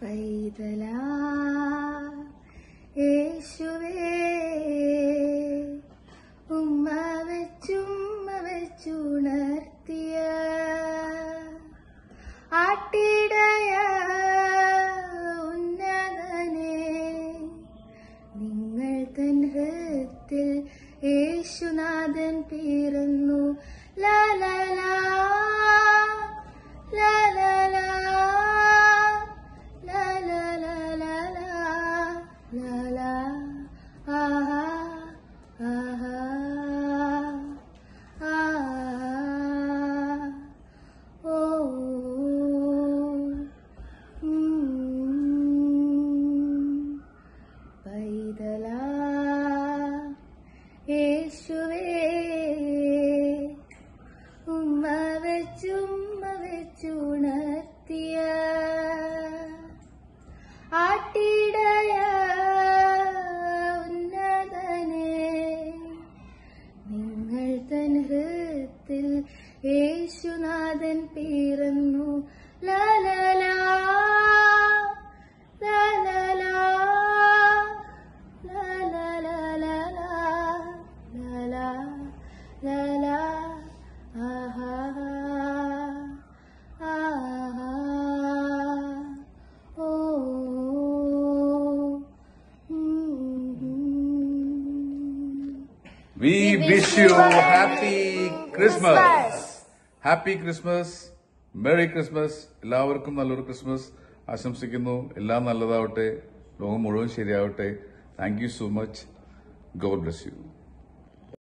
പൈതലാ യേശുവേ ഉമ്മ വെച്ചുണർത്തിയ ആട്ടിടയ ഉന്നതനെ നിങ്ങൾ തൻ ഹൃത്തിൽ യേശുനാഥൻ പിറന്നു ലാ ലാ ലാ ലാ ലാ ലാ ലാ ലാ ലാ ലാ ലാ ലാ ആഹാ ആഹാ ഓ പൈതലാ യേശുവേ ഉമ്മ വെച്ചുണർത്തിയ ആട്ടിടയ ഉന്നതനെ നിങ്ങൾ തൻ ഹൃത്തിൽ യേശുനാഥൻ പിറന്നു ലാ ലാ ലാ ലാ ലാ ലാ ലാ ലാ ലാ ലാ ലാ ലാ ലാ ലാ ആഹാ ആഹാ ഓ We wish you happy Christmas. Happy Christmas. Merry Christmas. എല്ലാവർക്കും നല്ലൊരു ക്രിസ്മസ് ആശംസിക്കുന്നു. എല്ലാം നല്ലതാവട്ടെ. ലോകം മുഴുവൻ ശരിയാവട്ടെ. Thank you so much. God bless you.